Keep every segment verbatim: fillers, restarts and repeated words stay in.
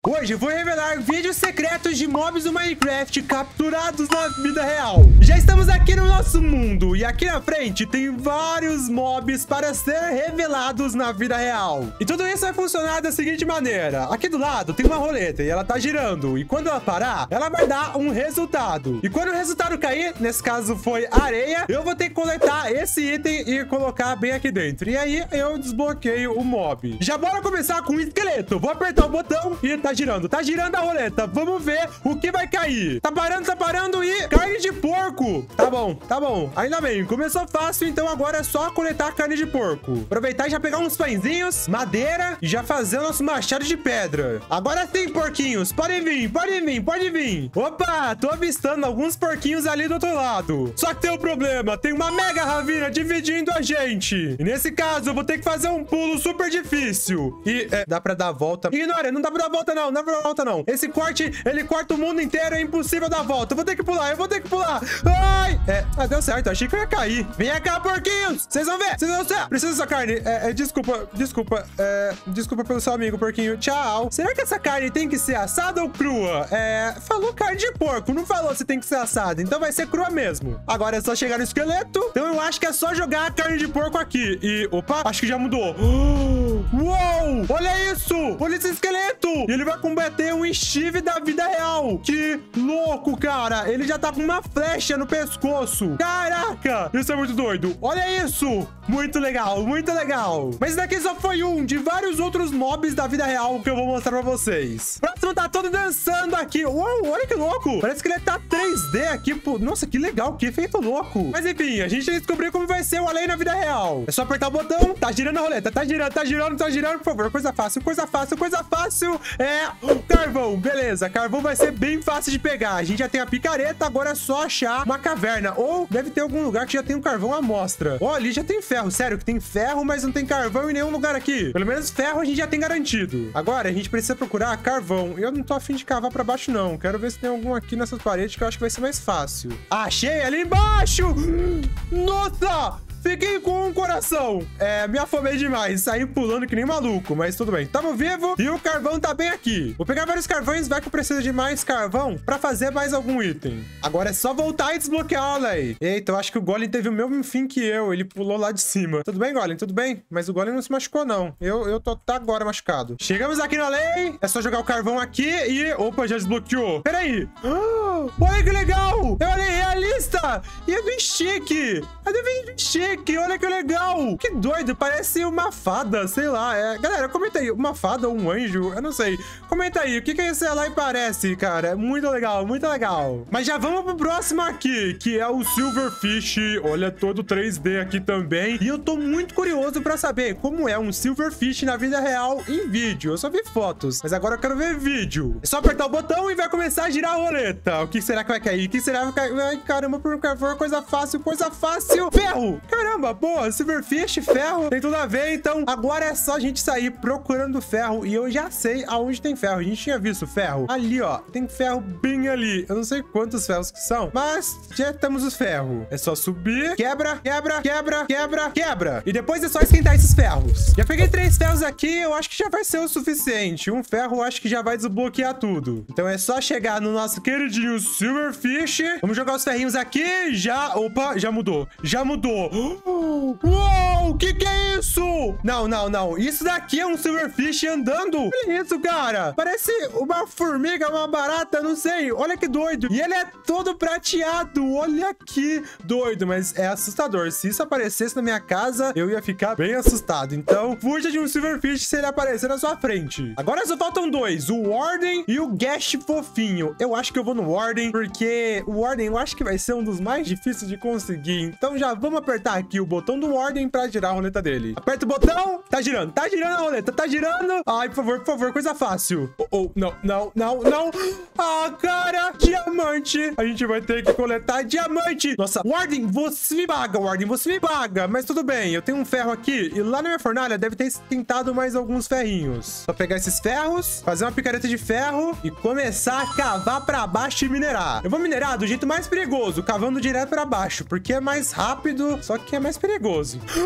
Hoje eu vou revelar vídeos secretos de mobs do Minecraft capturados na vida real. Já estamos aqui no nosso mundo e aqui na frente tem vários mobs para ser revelados na vida real. E tudo isso vai funcionar da seguinte maneira. Aqui do lado tem uma roleta e ela tá girando. E quando ela parar, ela vai dar um resultado. E quando o resultado cair, nesse caso foi areia, eu vou ter que coletar esse item e colocar bem aqui dentro. E aí eu desbloqueio o mob. Já bora começar com o esqueleto. Vou apertar o botão e tá girando. Tá girando a roleta. Vamos ver o que vai cair. Tá parando, tá parando e carne de porco. Tá bom, tá bom. Ainda bem. Começou fácil, então agora é só coletar carne de porco. Aproveitar e já pegar uns pãezinhos, madeira e já fazer o nosso machado de pedra. Agora sim, porquinhos. Podem vir, podem vir, pode vir. Opa, tô avistando alguns porquinhos ali do outro lado. Só que tem um problema. Tem uma mega ravina dividindo a gente. E nesse caso, eu vou ter que fazer um pulo super difícil. E é, dá pra dar a volta. Ignora, não dá pra dar a volta não. Não dá pra dar a volta não. Esse corte, ele corta o mundo inteiro. É impossível dar a volta. Eu vou ter que pular, eu vou ter que pular. Ai! É, ah, deu certo. Achei que eu ia cair. Vem cá, porquinhos. Vocês vão ver. Vocês vão ver. Precisa dessa carne. É, é, desculpa, desculpa. É, desculpa pelo seu amigo, porquinho. Tchau. Será que essa carne tem que ser assada ou crua? É, falou carne de porco. Não falou se tem que ser assada. Então vai ser crua mesmo. Agora é só chegar no esqueleto. Então eu acho que é só jogar a carne de porco aqui. E, opa, acho que já mudou. Uou! Olha isso! Olha esse esqueleto! E ele vai combater um Steve da vida real. Que louco, cara! Ele já tá com uma flecha no pescoço. Caraca! Isso é muito doido. Olha isso! Muito legal, muito legal. Mas esse daqui só foi um de vários outros mobs da vida real que eu vou mostrar pra vocês. O próximo tá todo dançando aqui. Uou, olha que louco! Parece que ele tá três D aqui. Pô. Nossa, que legal, que efeito louco. Mas enfim, a gente tem que descobrir como vai ser o além na vida real. É só apertar o botão. Tá girando a roleta, tá girando, tá girando, tá girando, por favor. Coisa fácil, coisa fácil, coisa fácil. É carvão, beleza. Carvão vai ser bem fácil de pegar. A gente já tem a picareta, agora é só achar uma caverna. Ou deve ter algum lugar que já tem um carvão à mostra. Ó, ali já tem ferro. Sério que tem ferro, mas não tem carvão em nenhum lugar aqui. Pelo menos ferro a gente já tem garantido. Agora a gente precisa procurar carvão. Eu não tô afim de cavar pra baixo, não. Quero ver se tem algum aqui nessas paredes que eu acho que vai ser mais fácil. Achei ali embaixo! Nossa! Fiquei com um coração. É, me afomei demais. Saí pulando que nem maluco, mas tudo bem. Tamo vivo e o carvão tá bem aqui. Vou pegar vários carvões, vai que eu preciso de mais carvão pra fazer mais algum item. Agora é só voltar e desbloquear, olha aí. Eita, eu acho que o Golem teve o mesmo fim que eu. Ele pulou lá de cima. Tudo bem, Golem? Tudo bem? Mas o Golem não se machucou, não. Eu, eu tô tá agora machucado. Chegamos aqui na lei. É só jogar o carvão aqui e... Opa, já desbloqueou. Peraí. Ah, olha que legal. Eu olhei realista. E é do Stick. É do Stick. Olha que legal. Que doido. Parece uma fada, sei lá. É... Galera, comenta aí. Uma fada ou um anjo? Eu não sei. Comenta aí. O que que esse lá parece, cara? É muito legal, muito legal. Mas já vamos pro próximo aqui, que é o Silverfish. Olha, todo três D aqui também. E eu tô muito curioso pra saber como é um Silverfish na vida real em vídeo. Eu só vi fotos, mas agora eu quero ver vídeo. É só apertar o botão e vai começar a girar a roleta. O que será que vai cair? O que será que vai cair? Ai, caramba, por favor, coisa fácil, coisa fácil. Ferro! Caramba, boa, Silverfish, ferro, tem tudo a ver. Então agora é só a gente sair procurando ferro. E eu já sei aonde tem ferro. A gente tinha visto ferro ali, ó. Tem ferro bem ali. Eu não sei quantos ferros que são, mas já temos os ferros. É só subir, quebra, quebra, quebra, quebra, quebra. E depois é só esquentar esses ferros. Já peguei três ferros aqui, eu acho que já vai ser o suficiente. Um ferro eu acho que já vai desbloquear tudo. Então é só chegar no nosso queridinho Silverfish. Vamos jogar os ferrinhos aqui. Já, opa, já mudou. Já mudou. Uou, que que é isso? Não, não, não. Isso daqui é um Silverfish andando. Olha isso, cara. Parece uma formiga, uma barata, não sei. Olha que doido. E ele é todo prateado. Olha que doido, mas é assustador. Se isso aparecesse na minha casa, eu ia ficar bem assustado. Então, fuja de um Silverfish se ele aparecer na sua frente. Agora só faltam dois. O Warden e o Ghast fofinho. Eu acho que eu vou no Warden, porque o Warden eu acho que vai ser um dos mais difíceis de conseguir. Então já vamos apertar aqui o botão do Warden pra girar a roleta dele. Aperta o botão. Tá girando. Tá girando a roleta. Tá girando. Ai, por favor, por favor. Coisa fácil. Oh, oh. Não, não, não, não. Ah, cara. Diamante. A gente vai ter que coletar diamante. Nossa, Warden, você me paga, Warden. Você me paga. Mas tudo bem. Eu tenho um ferro aqui. E lá na minha fornalha deve ter esquentado mais alguns ferrinhos. Só pegar esses ferros, fazer uma picareta de ferro e começar a cavar pra baixo e minerar. Eu vou minerar do jeito mais perigoso, cavando direto pra baixo, porque é mais rápido, só que é mais perigoso.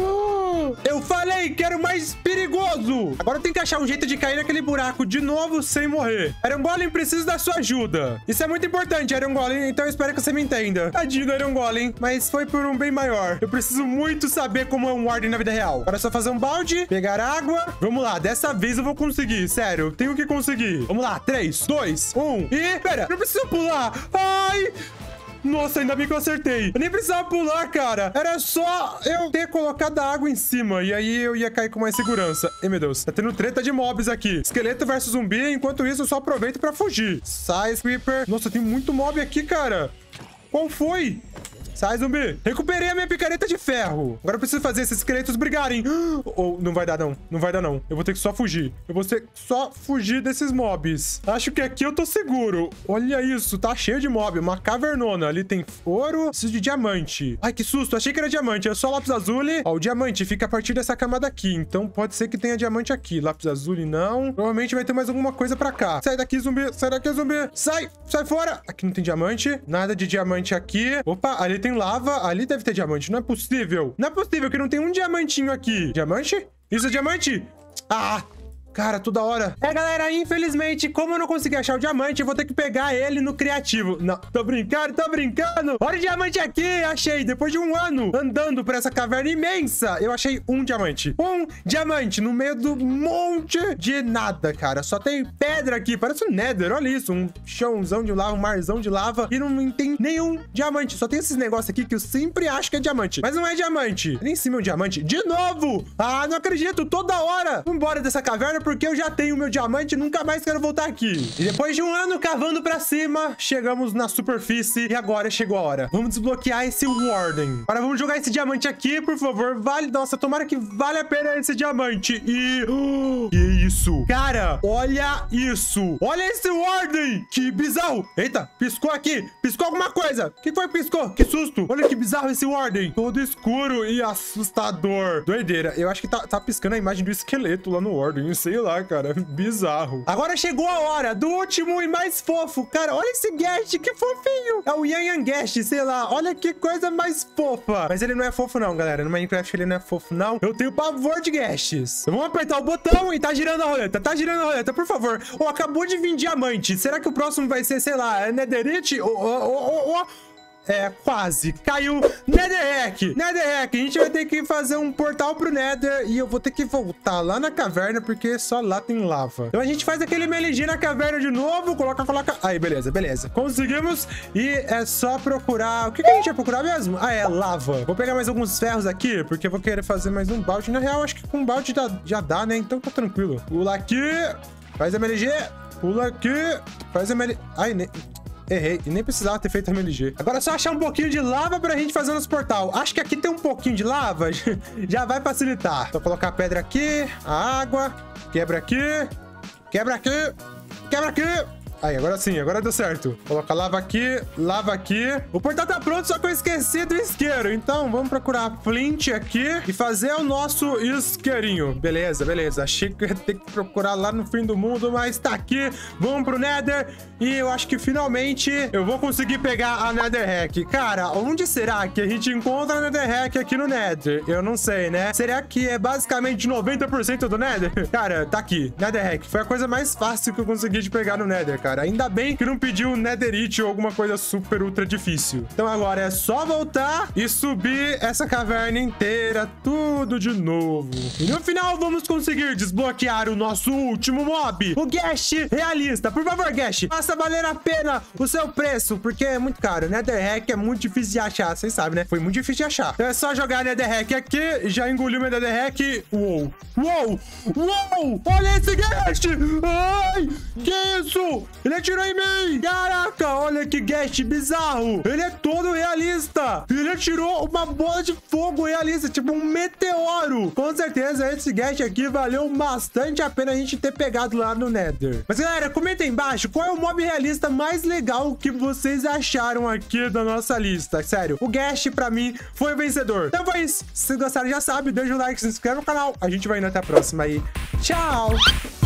Eu falei que era o mais perigoso. Agora eu tenho que achar um jeito de cair naquele buraco de novo sem morrer. Iron Golem, preciso da sua ajuda. Isso é muito importante, Iron Golem, então eu espero que você me entenda. Tadinho do Iron Golem, mas foi por um bem maior. Eu preciso muito saber como é um Warden na vida real. Agora é só fazer um balde, pegar água. Vamos lá, dessa vez eu vou conseguir. Sério, eu tenho que conseguir. Vamos lá, três, dois, um e... Pera, não preciso pular. Ai... Nossa, ainda bem que eu acertei. Eu nem precisava pular, cara. Era só eu ter colocado a água em cima. E aí eu ia cair com mais segurança. Ai, meu Deus. Tá tendo treta de mobs aqui. Esqueleto versus zumbi. Enquanto isso, eu só aproveito pra fugir. Sai, Creeper. Nossa, tem muito mob aqui, cara. Qual foi? Sai, zumbi. Recuperei a minha picareta de ferro. Agora eu preciso fazer esses esqueletos brigarem. Ou oh, não vai dar, não. Não vai dar, não. Eu vou ter que só fugir. Eu vou ter que só fugir desses mobs. Acho que aqui eu tô seguro. Olha isso. Tá cheio de mob. Uma cavernona. Ali tem ouro. Preciso de diamante. Ai, que susto. Achei que era diamante. É só lápis azuli. Ó, o diamante fica a partir dessa camada aqui. Então pode ser que tenha diamante aqui. Lápis azuli não. Provavelmente vai ter mais alguma coisa pra cá. Sai daqui, zumbi. Sai daqui, zumbi. Sai. Sai fora. Aqui não tem diamante. Nada de diamante aqui. Opa, ali tem lava, ali deve ter diamante. Não é possível. Não é possível que não tem um diamantinho aqui. Diamante? Isso é diamante? Ah! Cara, toda hora. É, galera, infelizmente, como eu não consegui achar o diamante, eu vou ter que pegar ele no criativo. Não, tô brincando, tô brincando. Olha o diamante aqui, achei. Depois de um ano andando por essa caverna imensa, eu achei um diamante. Um diamante no meio do monte de nada, cara. Só tem pedra aqui, parece um nether, olha isso. Um chãozão de lava, um marzão de lava. E não tem nenhum diamante. Só tem esses negócios aqui que eu sempre acho que é diamante. Mas não é diamante. Ali em cima é um diamante. De novo! Ah, não acredito, toda hora. Vambora dessa caverna, porque eu já tenho meu diamante e nunca mais quero voltar aqui. E depois de um ano cavando pra cima, chegamos na superfície e agora chegou a hora. Vamos desbloquear esse Warden. Agora vamos jogar esse diamante aqui, por favor. Vale, nossa, tomara que vale a pena esse diamante. E... Oh, que isso? Cara, olha isso. Olha esse Warden. Que bizarro. Eita, piscou aqui. Piscou alguma coisa. O que foi que piscou? Que susto. Olha que bizarro esse Warden. Todo escuro e assustador. Doideira. Eu acho que tá, tá piscando a imagem do esqueleto lá no Warden. Sei lá, cara. Bizarro. Agora chegou a hora do último e mais fofo. Cara, olha esse Ghast, que fofinho. É o Yan Yan Ghast, sei lá. Olha que coisa mais fofa. Mas ele não é fofo não, galera. No Minecraft ele não é fofo não. Eu tenho pavor de Ghasts. Vamos apertar o botão e tá girando a roleta. Tá girando a roleta, por favor. Oh, acabou de vir diamante. Será que o próximo vai ser, sei lá, Netherite? Oh, oh, oh, oh, oh. É, quase. Caiu Netherrack. Netherrack. A gente vai ter que fazer um portal pro Nether e eu vou ter que voltar lá na caverna porque só lá tem lava. Então a gente faz aquele M L G na caverna de novo. Coloca, coloca... Aí, beleza, beleza. Conseguimos e é só procurar... O que, que a gente vai procurar mesmo? Ah, é lava. Vou pegar mais alguns ferros aqui porque eu vou querer fazer mais um balde. Na real, acho que com balde já, já dá, né? Então tá tranquilo. Pula aqui. Faz M L G. Pula aqui. Faz M L G. Ai, nem... Errei, e nem precisava ter feito M L G. Agora é só achar um pouquinho de lava pra gente fazer nosso portal. Acho que aqui tem um pouquinho de lava, já vai facilitar. Só colocar a pedra aqui, a água, quebra aqui, quebra aqui, quebra aqui. Aí, agora sim, agora deu certo. Coloca lava aqui, lava aqui. O portal tá pronto, só que eu esqueci do isqueiro. Então, vamos procurar flint aqui e fazer o nosso isqueirinho. Beleza, beleza. Achei que eu ia ter que procurar lá no fim do mundo, mas tá aqui. Vamos pro Nether e eu acho que finalmente eu vou conseguir pegar a Netherrack. Cara, onde será que a gente encontra a Netherrack aqui no Nether? Eu não sei, né? Será que é basicamente noventa por cento do Nether? Cara, tá aqui. Netherrack. Foi a coisa mais fácil que eu consegui de pegar no Nether, cara. Ainda bem que não pediu Netherite ou alguma coisa super ultra difícil. Então agora é só voltar e subir essa caverna inteira, tudo de novo. E no final vamos conseguir desbloquear o nosso último mob, o Ghast realista. Por favor, Ghast, faça valer a pena o seu preço, porque é muito caro. Netherrack é muito difícil de achar, vocês sabem, né? Foi muito difícil de achar. Então é só jogar Netherrack aqui, já engoliu meu Netherrack. Uou, uou, uou, olha esse Ghast. Ai, que isso? Ele atirou em mim! Caraca, olha que Ghast bizarro! Ele é todo realista! Ele atirou uma bola de fogo realista, tipo um meteoro! Com certeza esse Ghast aqui valeu bastante a pena a gente ter pegado lá no Nether. Mas galera, comenta aí embaixo qual é o mob realista mais legal que vocês acharam aqui da nossa lista. Sério, o Ghast pra mim foi o vencedor. Então foi isso. Se vocês gostaram já sabe, deixa o like, se inscreve no canal. A gente vai indo até a próxima aí. Tchau!